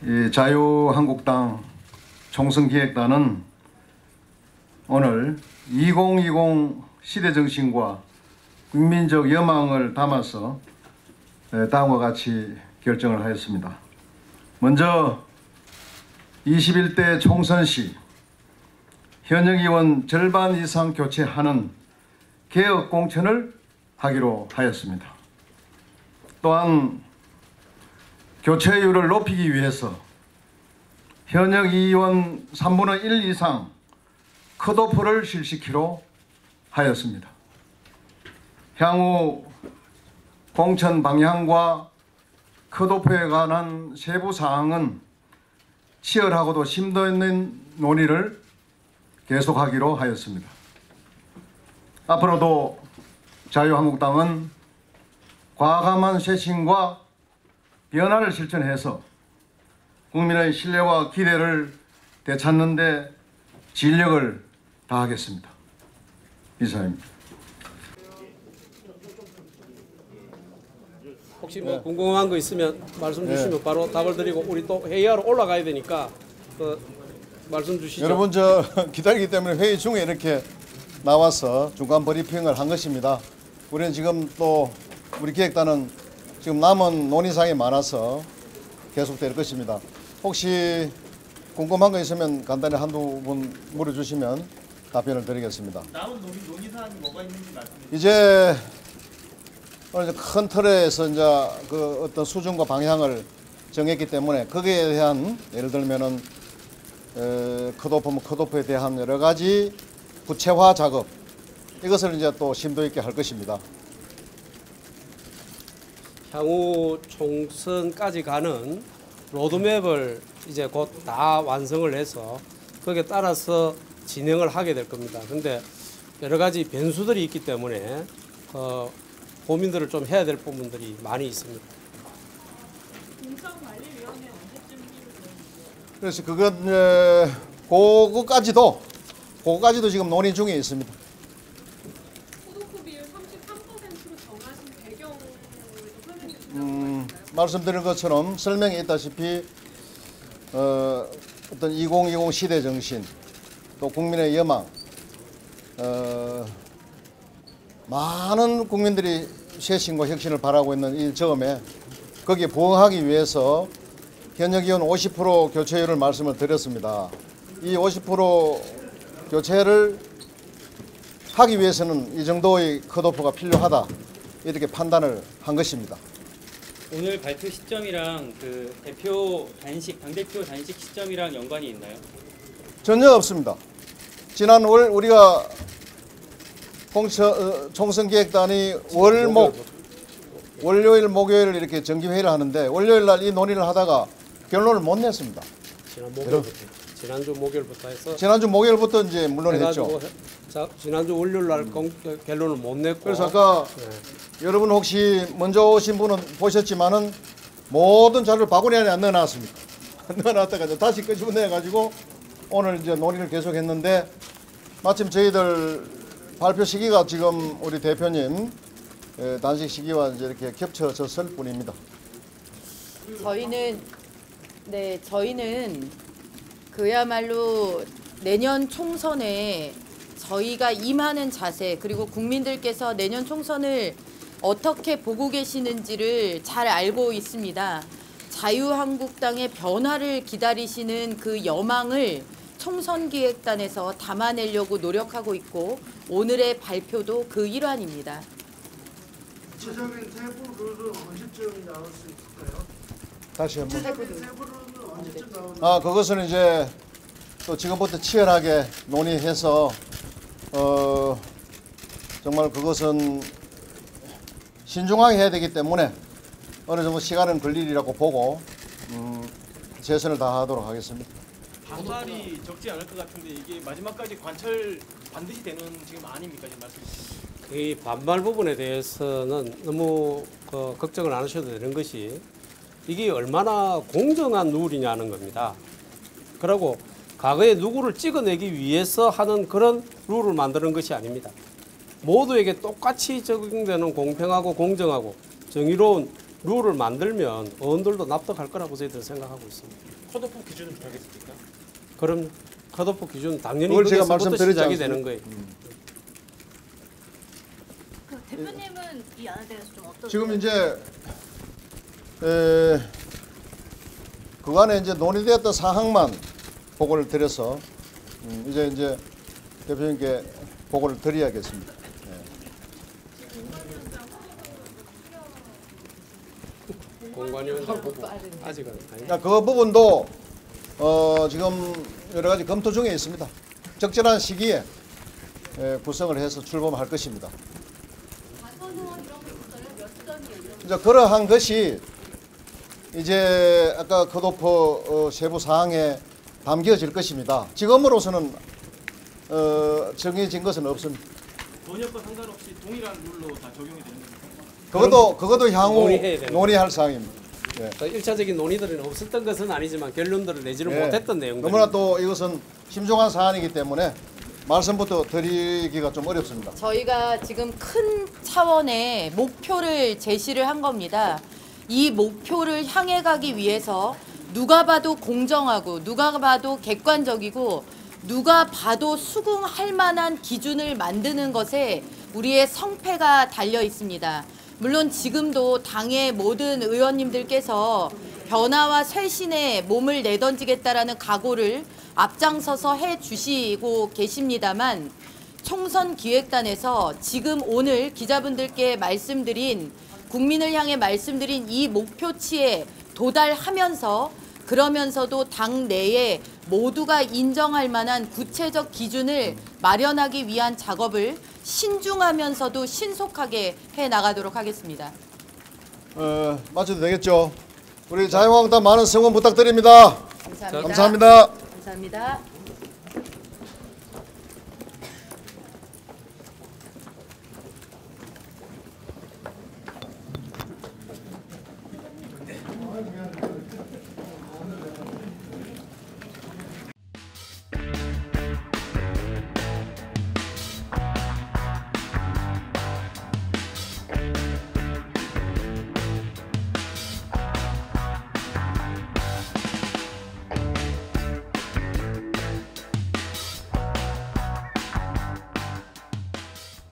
이 자유한국당 총선기획단은 오늘 2020 시대정신과 국민적 여망을 담아서 다음과 같이 결정을 하였습니다. 먼저 21대 총선 시 현역 의원 절반 이상 교체하는 개혁 공천을 하기로 하였습니다. 또한 교체율을 높이기 위해서 현역 의원 3분의 1 이상 컷오프를 실시키로 하였습니다. 향후 공천 방향과 컷오프에 관한 세부 사항은 치열하고도 심도 있는 논의를 계속하기로 하였습니다. 앞으로도 자유한국당은 과감한 쇄신과 변화를 실천해서 국민의 신뢰와 기대를 되찾는 데 진력을 다하겠습니다. 이상입니다. 혹시 뭐 궁금한 거 있으면 말씀 주시면 바로 답을 드리고 우리 또 회의하러 올라가야 되니까 말씀 주시죠. 여러분 기다리기 때문에 회의 중에 이렇게 나와서 중간 브리핑을 한 것입니다. 우리는 지금 또 우리 기획단은 지금 남은 논의사항이 많아서 계속될 것입니다. 혹시 궁금한 거 있으면 간단히 한두 분 물어주시면 답변을 드리겠습니다. 남은 논의사항이 뭐가 있는지 말씀해 주세요. 이제 오늘 큰 틀에서 이제 그 어떤 수준과 방향을 정했기 때문에 거기에 대한 예를 들면은 컷오프에 대한 여러 가지 구체화 작업 이것을 이제 또 심도 있게 할 것입니다. 향후 총선까지 가는 로드맵을 이제 곧 다 완성을 해서 거기에 따라서 진행을 하게 될 겁니다. 근데 여러 가지 변수들이 있기 때문에 고민들을 좀 해야 될 부분들이 많이 있습니다. 공천관리위원회 언제쯤 기울어요? 그래서 그거까지도 지금 논의 중에 있습니다. 컷오프 비율 33%로 정하신 배경을 설명해 주시면 좋을까요? 말씀드린 것처럼 설명에 있다시피 어떤 2020 시대 정신 또 국민의 여망 많은 국민들이 쇄신과 혁신을 바라고 있는 이 점에 거기에 부응하기 위해서 현역 의원 50% 교체율을 말씀을 드렸습니다. 이 50% 교체를 하기 위해서는 이 정도의 컷오프가 필요하다 이렇게 판단을 한 것입니다. 오늘 발표 시점이랑 그 당대표 단식 시점이랑 연관이 있나요? 전혀 없습니다. 지난 월 우리가 총선기획단이 월요일, 목요일 이렇게 정기회의를 하는데 월요일 날 이 논의를 하다가 결론을 못 냈습니다. 지난주 목요일부터 해서 지난주 목요일부터 이제 물론 했죠. 지난주 월요일 날 결론을 못 냈고 그래서 아까 여러분 혹시 먼저 오신 분은 보셨지만은 모든 자료를 바구니 안에 안 넣어놨습니다. 넣어놨다가 이제 다시 끄집어내가지고 오늘 이제 논의를 계속했는데 마침 저희들 발표 시기가 지금 우리 대표님 단식 시기와 이제 이렇게 겹쳐졌을 뿐입니다. 저희는 그야말로 내년 총선에 저희가 임하는 자세 그리고 국민들께서 내년 총선을 어떻게 보고 계시는지를 잘 알고 있습니다. 자유한국당의 변화를 기다리시는 그 여망을 총선기획단에서 담아내려고 노력하고 있고 오늘의 발표도 그 일환입니다. 구체적인 세부 룰은 언제쯤 나올 수 있을까요? 다시 한번. 구체적인 세부 룰은 언제쯤 나오나요? 그것은 이제 또 지금부터 치열하게 논의해서 정말 그것은 신중하게 해야 되기 때문에 어느 정도 시간은 걸리리라고 보고 최선을 다하도록 하겠습니다. 반발이 적지 않을 것 같은데 이게 마지막까지 관철 반드시 되는 지금 아닙니까 지금 말씀이시죠? 이 반발 부분에 대해서는 너무 걱정을 안 하셔도 되는 것이 이게 얼마나 공정한 룰이냐는 겁니다. 그리고 과거에 누구를 찍어내기 위해서 하는 그런 룰을 만드는 것이 아닙니다. 모두에게 똑같이 적용되는 공평하고 공정하고 정의로운 룰을 만들면 어른들도 납득할 거라고 저희들은 생각하고 있습니다. 초도부 기준을 부탁했습니까? 그럼 컷오프 기준 당연히 그걸 제가 거기서부터 말씀드리지 시작이 않습니까? 되는 거예요. 그 대표님은 이 안에 대해서 좀 어떠세요? 지금 이제 그간에 이제 논의되었던 사항만 보고를 드려서 이제 대표님께 보고를 드려야겠습니다. 공관위원장 후보 아직은 아니. 그러니까 그 부분도 지금 여러 가지 검토 중에 있습니다. 적절한 시기에 구성을 해서 출범할 것입니다. 이제 그러한 것이 이제 아까 컷오프 세부 사항에 담겨질 것입니다. 지금으로서는 정해진 것은 없습니다. 번역과 상관없이 동일한 룰로 다 적용이 되는 겁니까? 그것도 향후 논의해야 되는 논의할 사항입니다. 예. 그 1차적인 논의들은 없었던 것은 아니지만 결론들을 내지는 예. 못했던 내용들. 너무나 또 이것은 심중한 사안이기 때문에 말씀부터 드리기가 좀 어렵습니다. 저희가 지금 큰 차원의 목표를 제시를 한 겁니다. 이 목표를 향해 가기 위해서 누가 봐도 공정하고 누가 봐도 객관적이고 누가 봐도 수긍할 만한 기준을 만드는 것에 우리의 성패가 달려 있습니다. 물론 지금도 당의 모든 의원님들께서 변화와 쇄신에 몸을 내던지겠다라는 각오를 앞장서서 해 주시고 계십니다만 총선 기획단에서 지금 오늘 기자분들께 말씀드린 국민을 향해 말씀드린 이 목표치에 도달하면서 그러면서도 당 내에 모두가 인정할 만한 구체적 기준을 마련하기 위한 작업을 신중하면서도 신속하게 해 나가도록 하겠습니다. 마쳐도 되겠죠? 우리 자유한국당 많은 성원 부탁드립니다. 감사합니다. 감사합니다. 감사합니다.